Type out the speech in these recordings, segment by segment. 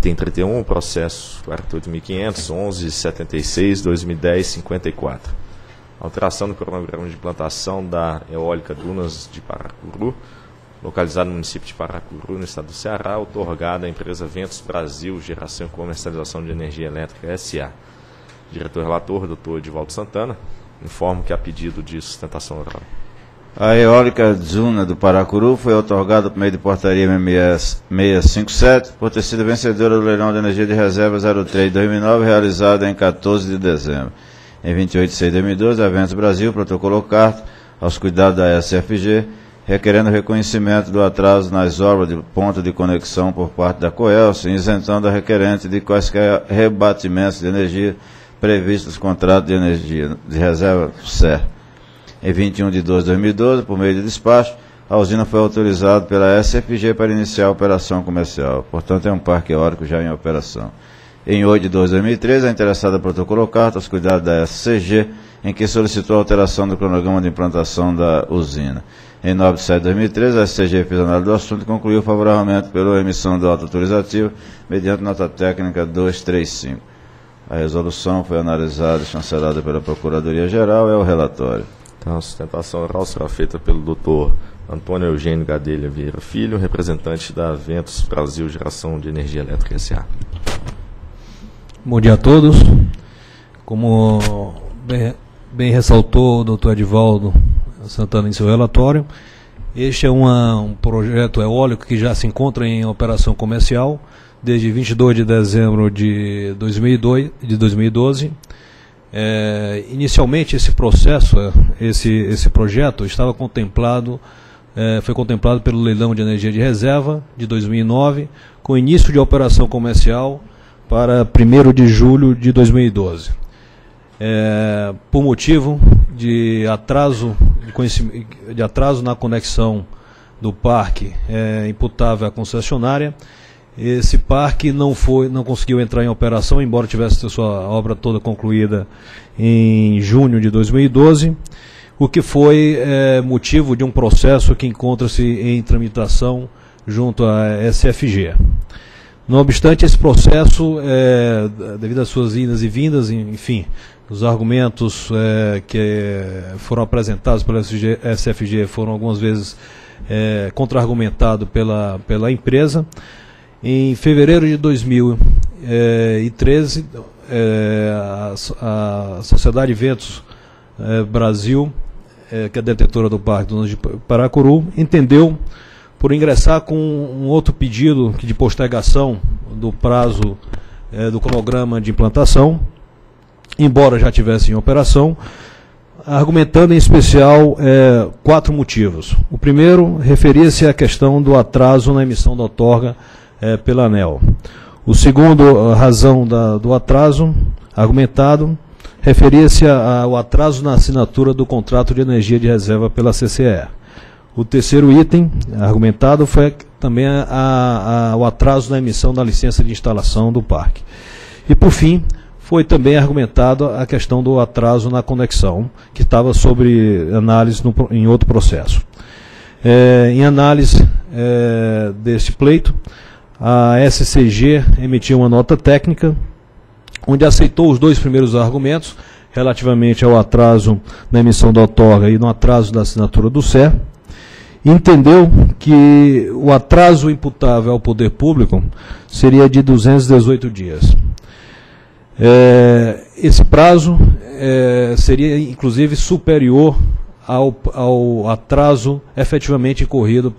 Item 31, processo 48.500, 1176, 2010, 54. Alteração do cronograma de implantação da eólica Dunas de Paracuru, localizado no município de Paracuru, no estado do Ceará, outorgada à empresa Ventos Brasil Geração e Comercialização de Energia Elétrica S.A. Diretor-relator, doutor Edivaldo Santana, informo que há pedido de sustentação oral. A eólica Duna do Paracuru foi outorgada por meio de portaria MMS 657 por ter sido vencedora do leilão de energia de reserva 03-2009, realizado em 14 de dezembro. Em 28 de 6 de 2012, a Ventos Brasil protocolou carta aos cuidados da SFG, requerendo reconhecimento do atraso nas obras de ponto de conexão por parte da Coelce, isentando a requerente de quaisquer rebatimentos de energia previstos no contrato de energia de reserva SER. Em 21 de 12 de 2012, por meio de despacho, a usina foi autorizada pela SFG para iniciar a operação comercial. Portanto, é um parque eólico já em operação. Em 8 de 12 de 2013, a interessada protocolou carta aos cuidados da SCG, em que solicitou a alteração do cronograma de implantação da usina. Em 9 de 7 de 2013, a SCG fez análise do assunto e concluiu favoravelmente pela emissão do auto autorizativo, mediante nota técnica 235. A resolução foi analisada e chancelada pela Procuradoria-Geral. É o relatório. Então, a sustentação oral será feita pelo doutor Antônio Eugênio Gadelha Vieira Filho, representante da Ventos Brasil Geração de Energia Elétrica S.A. Bom dia a todos. Como bem ressaltou o doutor Edivaldo Santana em seu relatório, este é um projeto eólico que já se encontra em operação comercial desde 22 de dezembro de 2012. Inicialmente esse processo, esse projeto estava contemplado, foi contemplado pelo leilão de energia de reserva de 2009, com início de operação comercial para 1º de julho de 2012. Por motivo de atraso na conexão do parque imputável à concessionária, esse parque não conseguiu entrar em operação, embora tivesse sua obra toda concluída em junho de 2012, o que foi motivo de um processo que encontra-se em tramitação junto à SFG. Não obstante, esse processo, devido às suas idas e vindas, enfim, os argumentos que foram apresentados pela SFG foram algumas vezes contra-argumentados pela empresa. Em fevereiro de 2013, a Sociedade Ventos Brasil, que é detentora do Parque Dunas de Paracuru, entendeu por ingressar com um outro pedido de postergação do prazo do cronograma de implantação, embora já estivesse em operação, argumentando em especial 4 motivos. O primeiro referia-se à questão do atraso na emissão da outorga pela ANEEL. O segundo, a razão do atraso argumentado, referia-se ao atraso na assinatura do contrato de energia de reserva pela CCE. O terceiro item argumentado foi também o atraso na emissão da licença de instalação do parque. E, por fim, foi também argumentado a questão do atraso na conexão, que estava sob análise em outro processo. Em análise deste pleito, a SCG emitiu uma nota técnica, onde aceitou os 2 primeiros argumentos, relativamente ao atraso na emissão da outorga e no atraso da assinatura do SER, e entendeu que o atraso imputável ao poder público seria de 218 dias. Esse prazo seria, inclusive, superior ao atraso efetivamente incorrido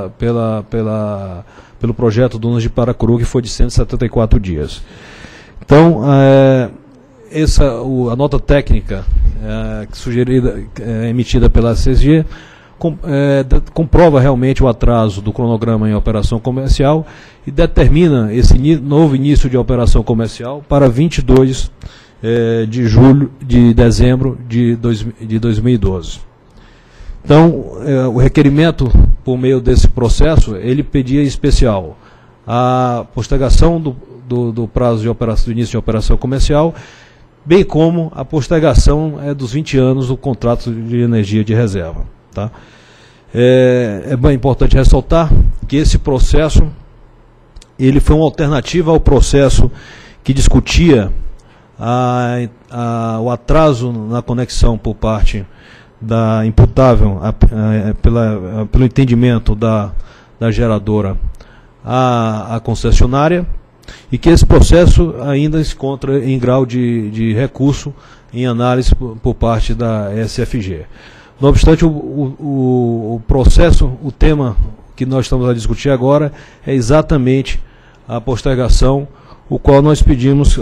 pelo projeto Dunas de Paracuru, que foi de 174 dias. Então, a nota técnica emitida pela CSG comprova realmente o atraso do cronograma em operação comercial e determina esse novo início de operação comercial para 22 de dezembro de 2012. Então, o requerimento, por meio desse processo, ele pedia em especial a postergação do prazo de operação, do início de operação comercial, bem como a postergação dos 20 anos do contrato de energia de reserva. Tá? É bem importante ressaltar que esse processo ele foi uma alternativa ao processo que discutia o atraso na conexão por parte da imputável, pelo entendimento da geradora à concessionária, e que esse processo ainda se encontra em grau de recurso em análise por parte da SFG. Não obstante, o processo, o tema que nós estamos a discutir agora é exatamente a postergação, o qual nós pedimos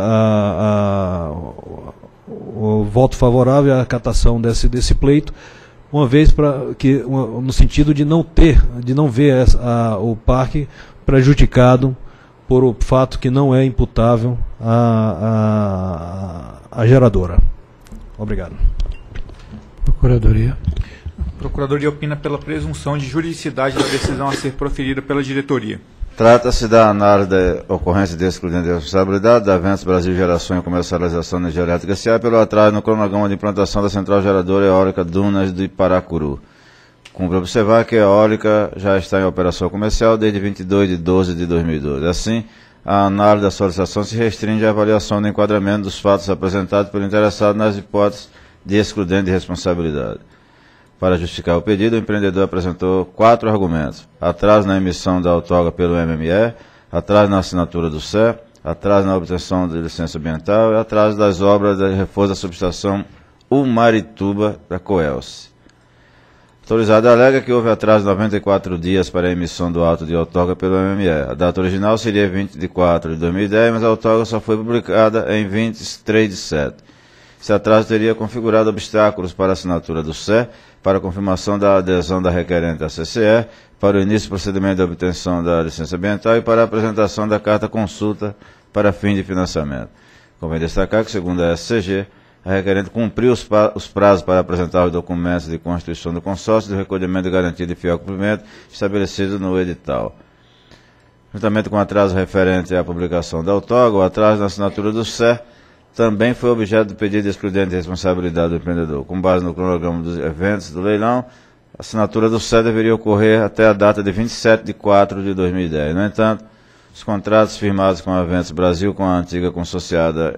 o voto favorável à acatação desse pleito, uma vez no sentido de não ver o parque prejudicado por o fato que não é imputável à geradora. Obrigado. Procuradoria. A Procuradoria opina pela presunção de juridicidade da decisão a ser proferida pela diretoria. Trata-se da análise da ocorrência de excludente de responsabilidade da Ventos Brasil Geração e Comercialização de Energia Elétrica S.A. pelo atraso no cronograma de implantação da central geradora eólica Dunas de Paracuru. Cumpre observar que a eólica já está em operação comercial desde 22 de 12 de 2012. Assim, a análise da solicitação se restringe à avaliação do enquadramento dos fatos apresentados pelo interessado nas hipóteses de excludente de responsabilidade. Para justificar o pedido, o empreendedor apresentou 4 argumentos: atraso na emissão da outorga pelo MME, atraso na assinatura do CE, atraso na obtenção de licença ambiental e atraso das obras de reforço da subestação Umarituba da Coelce. Autorizado alega que houve atraso de 94 dias para a emissão do auto de outorga pelo MME. A data original seria 20 de 4 de 2010, mas a outorga só foi publicada em 23 de 7. Esse atraso teria configurado obstáculos para a assinatura do CE, para a confirmação da adesão da requerente à CCE, para o início do procedimento de obtenção da licença ambiental e para a apresentação da carta consulta para fim de financiamento. Convém destacar que, segundo a SCG, a requerente cumpriu os prazos para apresentar os documentos de constituição do consórcio e do recolhimento de garantia de fiel cumprimento estabelecido no edital. Juntamente com o atraso referente à publicação da outorga, o atraso na assinatura do CE também foi objeto do pedido de excludente de responsabilidade do empreendedor. Com base no cronograma dos eventos do leilão, a assinatura do CE deveria ocorrer até a data de 27 de 4 de 2010. No entanto, os contratos firmados com a Ventos Brasil com a antiga consorciada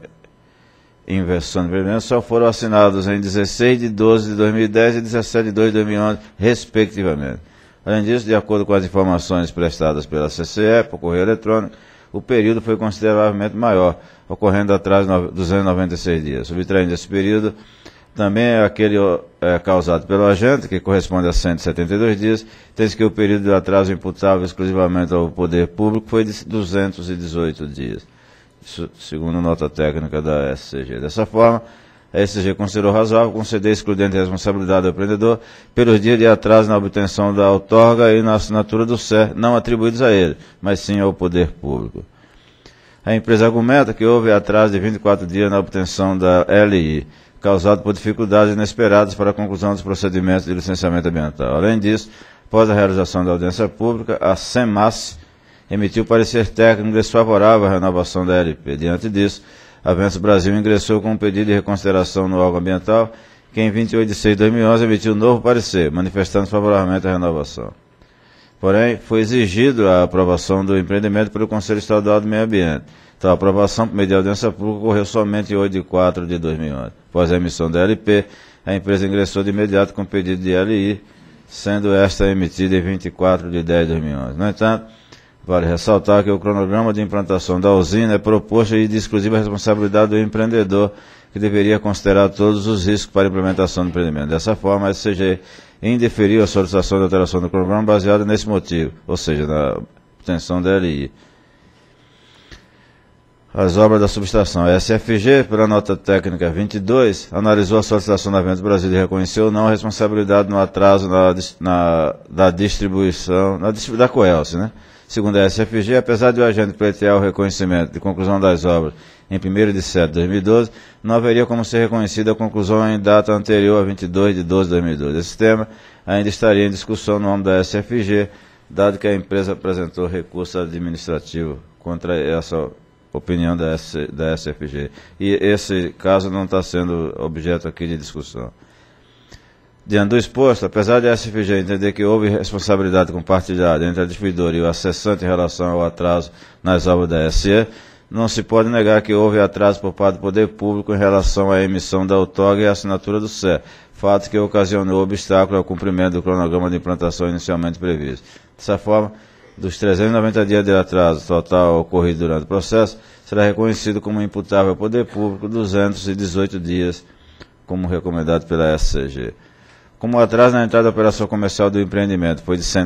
Inversão de Empreendimentos só foram assinados em 16 de 12 de 2010 e 17 de 2 de 2011, respectivamente. Além disso, de acordo com as informações prestadas pela CCE, por correio eletrônico, o período foi consideravelmente maior, ocorrendo atrás de 296 dias. Subtraindo esse período, também é aquele causado pelo agente, que corresponde a 172 dias, tem-se que o período de atraso imputável exclusivamente ao poder público foi de 218 dias. Isso segundo nota técnica da SCG. Dessa forma, a SCG considerou razoável conceder excludente de responsabilidade ao empreendedor pelos dias de atraso na obtenção da outorga e na assinatura do CE, não atribuídos a ele, mas sim ao poder público. A empresa argumenta que houve atraso de 24 dias na obtenção da LI, causado por dificuldades inesperadas para a conclusão dos procedimentos de licenciamento ambiental. Além disso, após a realização da audiência pública, a SEMAS emitiu parecer técnico desfavorável à renovação da LP. Diante disso, a Ventos Brasil ingressou com um pedido de reconsideração no órgão ambiental, que em 28 de 6 de 2011 emitiu um novo parecer, manifestando favoravelmente a renovação. Porém, foi exigido a aprovação do empreendimento pelo Conselho Estadual do Meio Ambiente. Então, a aprovação por meio de audiência pública ocorreu somente em 8 de 4 de 2011. Após a emissão da LP, a empresa ingressou de imediato com pedido de LI, sendo esta emitida em 24 de 10 de 2011. No entanto, vale ressaltar que o cronograma de implantação da usina é proposto e de exclusiva responsabilidade do empreendedor, que deveria considerar todos os riscos para a implementação do empreendimento. Dessa forma, a SCG indeferiu a solicitação de alteração do cronograma baseada nesse motivo, ou seja, na obtenção da LI. As obras da subestação. A SFG, pela nota técnica 22, analisou a solicitação da Ventos Brasil e reconheceu não a responsabilidade no atraso da distribuição, da Coelce, né? Segundo a SFG, apesar de o agente pleitear o reconhecimento de conclusão das obras em 1º de 7 de 2012, não haveria como ser reconhecida a conclusão em data anterior a 22 de 12 de 2012. Esse tema ainda estaria em discussão no âmbito da SFG, dado que a empresa apresentou recurso administrativo contra essa opinião da SFG. E esse caso não está sendo objeto aqui de discussão. Diante do exposto, apesar de a SFG entender que houve responsabilidade compartilhada entre a distribuidora e o acessante em relação ao atraso nas obras da SE, não se pode negar que houve atraso por parte do Poder Público em relação à emissão da outorga e à assinatura do CER, fato que ocasionou obstáculo ao cumprimento do cronograma de implantação inicialmente previsto. Dessa forma, dos 390 dias de atraso total ocorrido durante o processo, será reconhecido como imputável ao Poder Público 218 dias, como recomendado pela SCG. Como o atraso na entrada da operação comercial do empreendimento foi de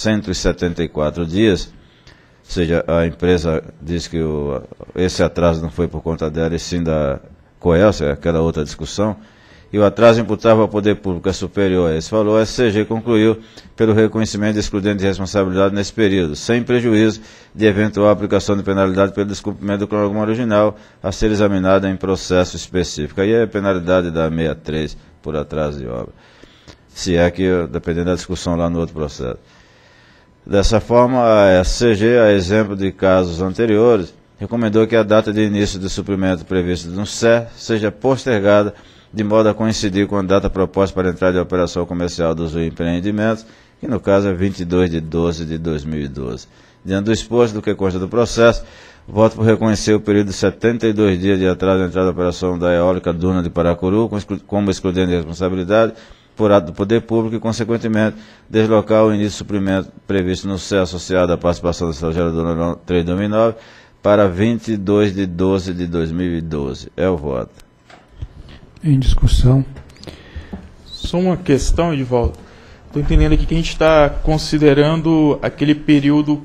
174 dias, ou seja, a empresa diz que esse atraso não foi por conta dela, e sim da Coelce, aquela outra discussão, e o atraso imputável ao Poder Público é superior a esse valor, a SCG concluiu pelo reconhecimento de excludente de responsabilidade nesse período, sem prejuízo de eventual aplicação de penalidade pelo descumprimento do cronograma original a ser examinado em processo específico. Aí é a penalidade da 63 por atraso de obra. Se é que, dependendo da discussão lá no outro processo. Dessa forma, a SCG, a exemplo de casos anteriores, recomendou que a data de início do suprimento previsto no CER seja postergada de modo a coincidir com a data proposta para a entrada de operação comercial dos empreendimentos, que no caso é 22 de 12 de 2012. Diante do exposto do que consta do processo, voto por reconhecer o período de 72 dias de atraso na entrada da operação da eólica Duna de Paracuru como excludente de responsabilidade por ato do Poder Público e, consequentemente, deslocar o início do suprimento previsto no CER associado à participação da geradora 32009 para 22 de 12 de 2012. É o voto. Em discussão. Só uma questão, Edivaldo. Estou entendendo aqui que a gente está considerando aquele período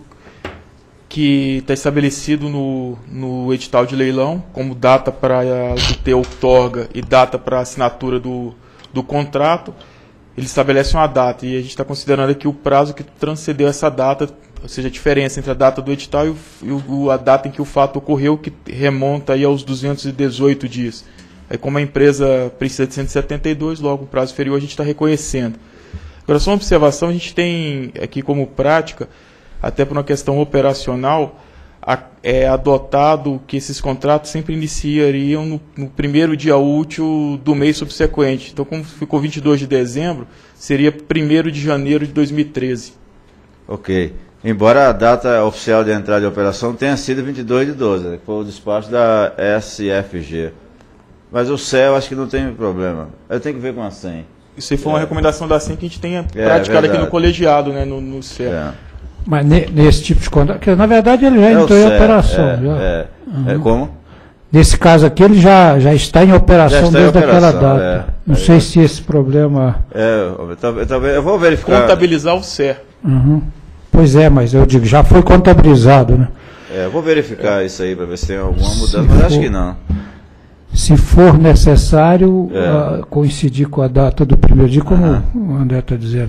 que está estabelecido no edital de leilão, como data para ter outorga e data para assinatura do contrato. Ele estabelece uma data e a gente está considerando aqui o prazo que transcendeu essa data, ou seja, a diferença entre a data do edital e a data em que o fato ocorreu, que remonta aí aos 218 dias. Aí, como a empresa precisa de 172, logo o prazo inferior a gente está reconhecendo. Agora, só uma observação, a gente tem aqui como prática, até por uma questão operacional, é adotado que esses contratos sempre iniciariam no primeiro dia útil do mês subsequente. Então, como ficou 22 de dezembro, seria 1º de janeiro de 2013. Ok. Embora a data oficial de entrada de operação tenha sido 22 de 12, que foi o despacho da SFG. Mas o CEL acho que não tem problema. Eu tenho que ver com a SEM. Isso aí foi uma recomendação da SEM que a gente tenha praticado aqui no colegiado, né, no CEL. Mas nesse tipo de contrato, que na verdade ele já entrou em operação. É como? Nesse caso aqui ele já está em operação desde aquela data. Não sei se esse problema... Eu vou verificar. Contabilizar o CER. Pois é, mas eu digo, já foi contabilizado, né? Eu vou verificar isso aí para ver se tem alguma mudança, mas acho que não. Se for necessário, coincidir com a data do primeiro dia, como o André está dizendo.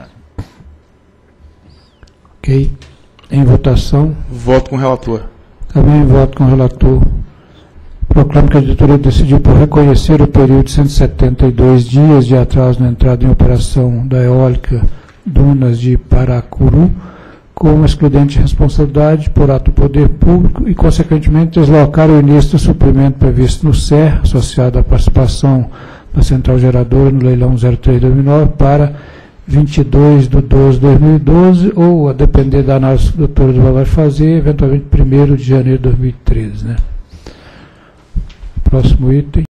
Ok. Em votação. Voto com o relator. Também voto com o relator. Proclamo que a diretoria decidiu por reconhecer o período de 172 dias de atraso na entrada em operação da eólica Dunas de Paracuru, como excludente de responsabilidade por ato do Poder Público e, consequentemente, deslocar o início do suprimento previsto no CER, associado à participação da Central Geradora no leilão 03/2009, para 22 de 12 de 2012, ou, a depender da análise que o doutor Edivaldo vai fazer, eventualmente 1º de janeiro de 2013. Né? Próximo item.